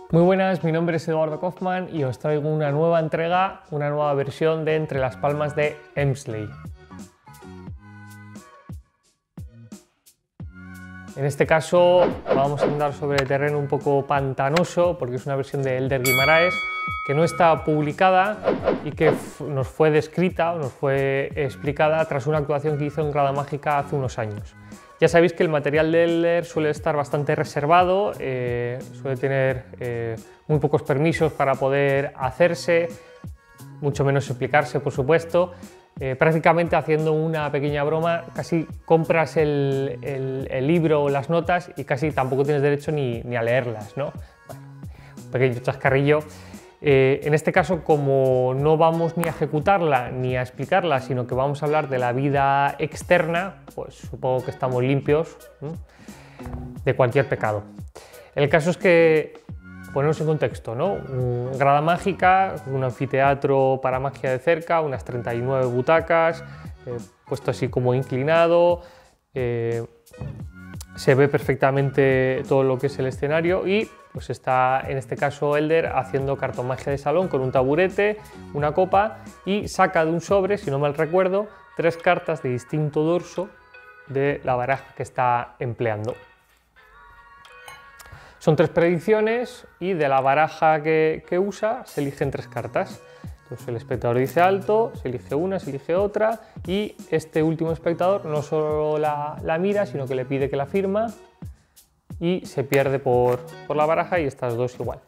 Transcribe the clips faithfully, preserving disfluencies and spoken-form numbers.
Muy buenas, mi nombre es Eduardo Kaufman y os traigo una nueva entrega, una nueva versión de Entre las Palmas de Emsley. En este caso vamos a andar sobre terreno un poco pantanoso porque es una versión de Elder Guimaraes que no está publicada y que nos fue descrita o nos fue explicada tras una actuación que hizo en Grada Mágica hace unos años. Ya sabéis que el material de Elder suele estar bastante reservado, eh, suele tener eh, muy pocos permisos para poder hacerse, mucho menos explicarse, por supuesto. Eh, prácticamente haciendo una pequeña broma, casi compras el, el, el libro o las notas y casi tampoco tienes derecho ni, ni a leerlas, ¿no? Bueno, un pequeño chascarrillo. Eh, en este caso, como no vamos ni a ejecutarla ni a explicarla, sino que vamos a hablar de la vida externa, pues supongo que estamos limpios, ¿no?, de cualquier pecado. El caso es que, ponernos en contexto, ¿no? Un Grada Mágica, un anfiteatro para magia de cerca, unas treinta y nueve butacas, eh, puesto así como inclinado, eh, se ve perfectamente todo lo que es el escenario y pues está en este caso Elder haciendo cartomagia de salón con un taburete, una copa y saca de un sobre, si no mal recuerdo, tres cartas de distinto dorso de la baraja que está empleando. Son tres predicciones y de la baraja que, que usa se eligen tres cartas. Entonces el espectador dice alto, se elige una, se elige otra y este último espectador no solo la, la mira, sino que le pide que la firma y se pierde por, por la baraja y estas dos igual.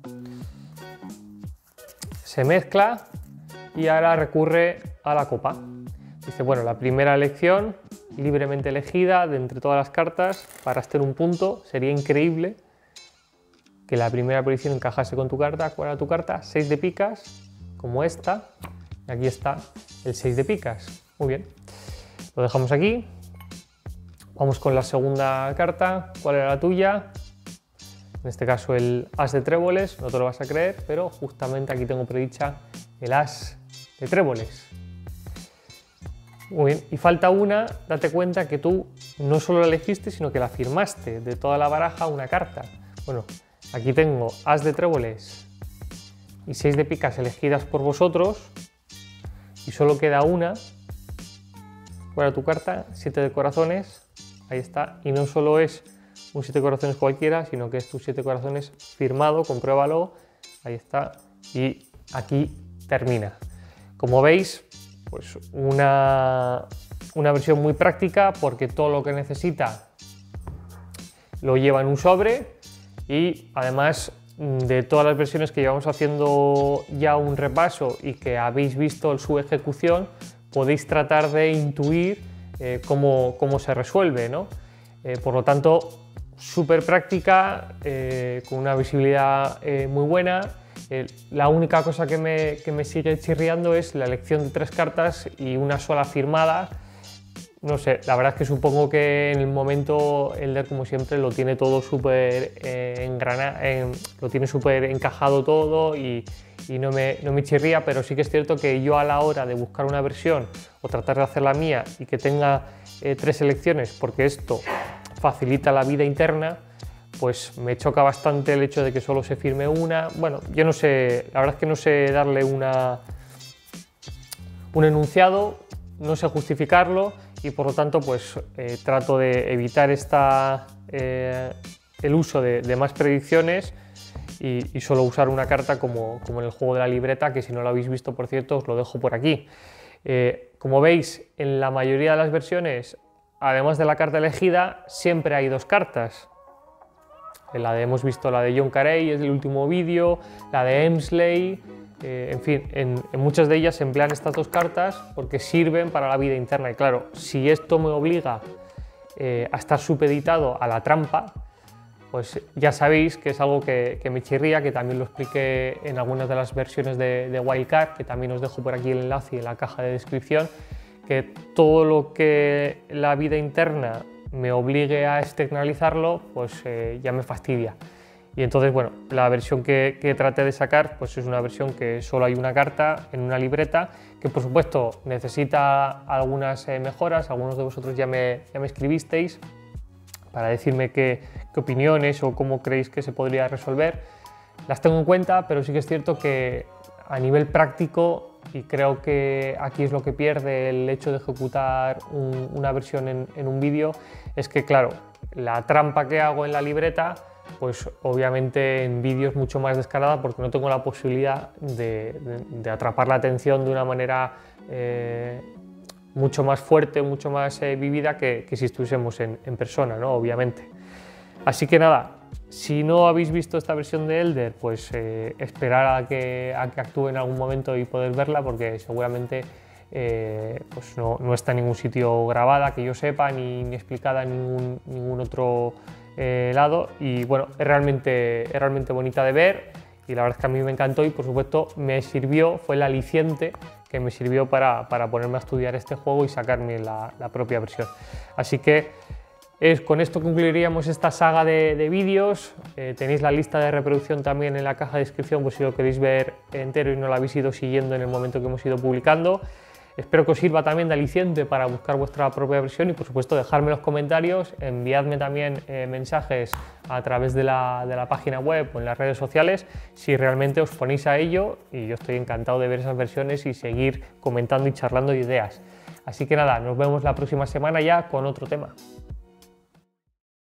Se mezcla y ahora recurre a la copa. Dice, bueno, la primera elección libremente elegida de entre todas las cartas para estar un punto, sería increíble que la primera predicción encajase con tu carta. ¿Cuál era tu carta? seis de picas, como esta. Y aquí está el seis de picas. Muy bien. Lo dejamos aquí. Vamos con la segunda carta. ¿Cuál era la tuya? En este caso el as de tréboles. No te lo vas a creer, pero justamente aquí tengo predicha el as de tréboles. Muy bien. Y falta una. Date cuenta que tú no solo la elegiste, sino que la firmaste de toda la baraja una carta. Bueno, aquí tengo as de tréboles y seis de picas elegidas por vosotros y solo queda una. ¿Cuál era tu carta? siete de corazones. Ahí está. Y no solo es un siete de corazones cualquiera, sino que es tu siete de corazones firmado. Compruébalo. Ahí está. Y aquí termina. Como veis, pues una, una versión muy práctica porque todo lo que necesita lo lleva en un sobre. Y además de todas las versiones que llevamos haciendo ya un repaso y que habéis visto su ejecución, podéis tratar de intuir eh, cómo, cómo se resuelve, ¿no? Eh, por lo tanto, súper práctica, eh, con una visibilidad eh, muy buena. Eh, la única cosa que me, que me sigue chirriando es la elección de tres cartas y una sola firmada. No sé, la verdad es que supongo que en el momento Elder, como siempre, lo tiene todo súper eh, engrana, eh, lo tiene súper encajado todo y, y no, me, no me chirría, pero sí que es cierto que yo a la hora de buscar una versión o tratar de hacer la mía y que tenga eh, tres elecciones, porque esto facilita la vida interna, pues me choca bastante el hecho de que solo se firme una. Bueno, yo no sé, la verdad es que no sé darle una, un enunciado, no sé justificarlo. Y por lo tanto, pues eh, trato de evitar esta, eh, el uso de, de más predicciones y, y solo usar una carta como, como en el juego de la libreta, que si no lo habéis visto, por cierto, os lo dejo por aquí. Eh, como veis, en la mayoría de las versiones, además de la carta elegida, siempre hay dos cartas. En la de, hemos visto la de John Carey, es el último vídeo, la de Emsley. Eh, en fin, en, en muchas de ellas se emplean estas dos cartas porque sirven para la vida interna. Y claro, si esto me obliga eh, a estar supeditado a la trampa, pues ya sabéis que es algo que, que me chirría, que también lo expliqué en algunas de las versiones de, de Wildcard, que también os dejo por aquí el enlace en la caja de descripción, que todo lo que la vida interna me obligue a externalizarlo, pues eh, ya me fastidia. Y entonces, bueno, la versión que, que traté de sacar pues es una versión que solo hay una carta en una libreta, que por supuesto necesita algunas eh, mejoras. Algunos de vosotros ya me, ya me escribisteis para decirme qué, qué opiniones o cómo creéis que se podría resolver. las tengo en cuenta, pero sí que es cierto que a nivel práctico, y creo que aquí es lo que pierde el hecho de ejecutar un, una versión en, en un vídeo, es que claro, la trampa que hago en la libreta, pues obviamente en vídeo es mucho más descarada porque no tengo la posibilidad de, de, de atrapar la atención de una manera eh, mucho más fuerte, mucho más eh, vivida que, que si estuviésemos en, en persona, ¿no? Obviamente. Así que nada, si no habéis visto esta versión de Elder, pues eh, esperar a que, a que actúe en algún momento y poder verla, porque seguramente eh, pues no, no está en ningún sitio grabada que yo sepa, ni, ni explicada en ningún, ningún otro eh, lado. Y bueno, es realmente, es realmente bonita de ver y la verdad es que a mí me encantó y por supuesto me sirvió, fue el aliciente que me sirvió para, para ponerme a estudiar este juego y sacarme la, la propia versión. Así que Es, con esto concluiríamos esta saga de, de vídeos. Eh, tenéis la lista de reproducción también en la caja de descripción, pues si lo queréis ver entero y no lo habéis ido siguiendo en el momento que hemos ido publicando. Espero que os sirva también de aliciente para buscar vuestra propia versión y por supuesto dejadme en los comentarios, enviadme también eh, mensajes a través de la, de la página web o en las redes sociales si realmente os ponéis a ello, y yo estoy encantado de ver esas versiones y seguir comentando y charlando de ideas. Así que nada, nos vemos la próxima semana ya con otro tema.